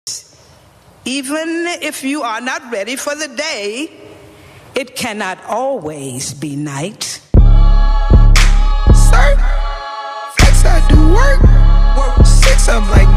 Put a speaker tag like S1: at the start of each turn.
S1: Even if you are not ready for the day, it cannot always be night.
S2: Sir, flex, I do work. 6, I'm like